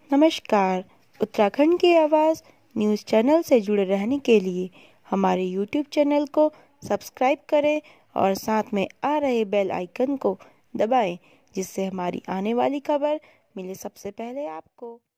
नमस्कार। उत्तराखंड की आवाज़ न्यूज़ चैनल से जुड़े रहने के लिए हमारे यूट्यूब चैनल को सब्सक्राइब करें और साथ में आ रहे बेल आइकन को दबाएं, जिससे हमारी आने वाली खबर मिले सबसे पहले आपको।